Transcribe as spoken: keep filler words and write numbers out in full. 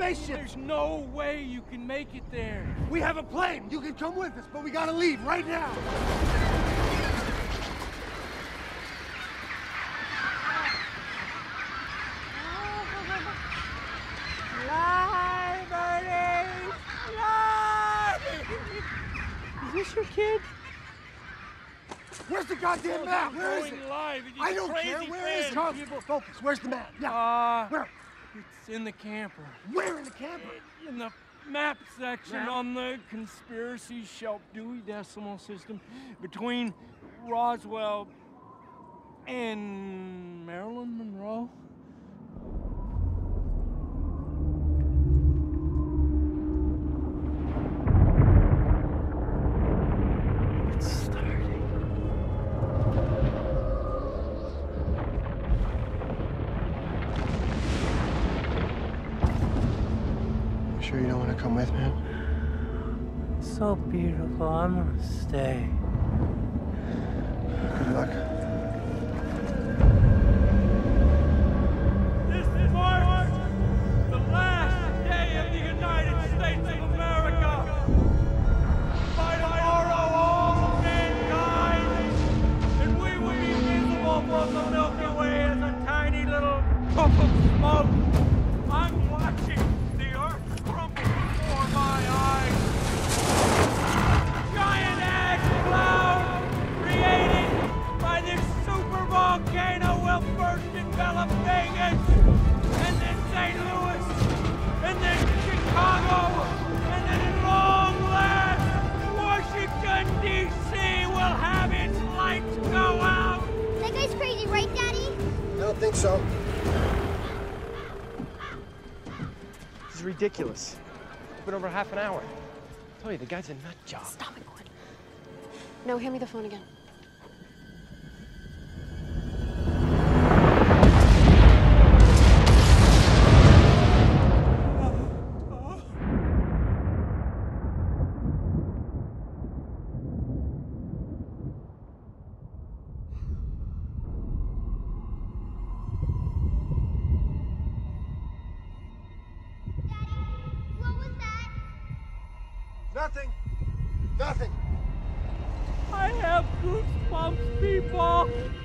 spaceship. There's no way you can make it there. We have a plane. You can come with us, but we gotta leave right now. Fly, birdie! Fly! Is this your kid? Where's the goddamn map? Where is it? Live. I don't care. Where is it? Charles, focus. Where's the map? Yeah. Uh, Where? It's in the camper. Where in the camper? In the map section Map? on the conspiracy shelf Dewey Decimal System between Roswell and Marilyn Monroe. It's starting. Sure you don't want to come with, man? It's so beautiful. I'm gonna stay. Good luck. This marks the last day of the United States of America. By tomorrow, all mankind, and we will be visible from the Milky Way as a tiny little puff of smoke. I'm watching the earth crumble before my eyes. Giant ash cloud created by this super volcano will first envelop Vegas, and then Saint Louis, and then Chicago, and then at long last, Washington, D C will have its lights go out. That guy's crazy, right, Daddy? I don't think so. This is ridiculous. It's been over half an hour. I tell you, the guy's a nut job. Stop it, Gwen. No, hand me the phone again. What was that? Nothing. Nothing. I have goosebumps, people.